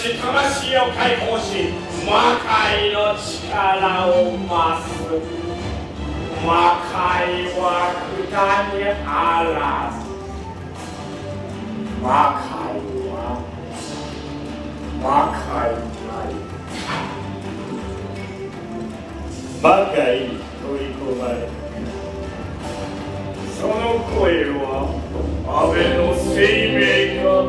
し魂を解放し、魔界の力を増す。魔界は札にあらず。魔界は魔界なり。魔界に取り込まれた。その声は安倍の生命か。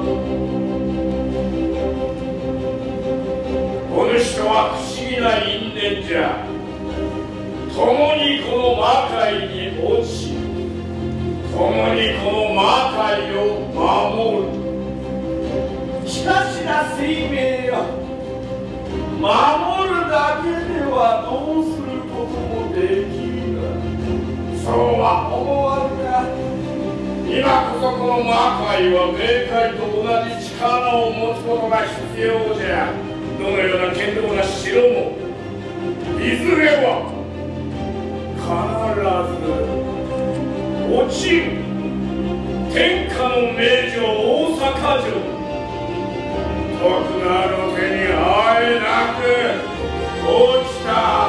この人は不思議な因縁じゃ。共にこの魔界に落ち、共にこの魔界を守る。しかしな生命よ、守るだけではどうすることもできるが、そうは思わぬか。今こそこの魔界は冥界と同じ力を持つことが必要じゃ。どのような堅牢な城もいずれは必ず落ちる。天下の名城大阪城、徳川の手にあえなく落ちた。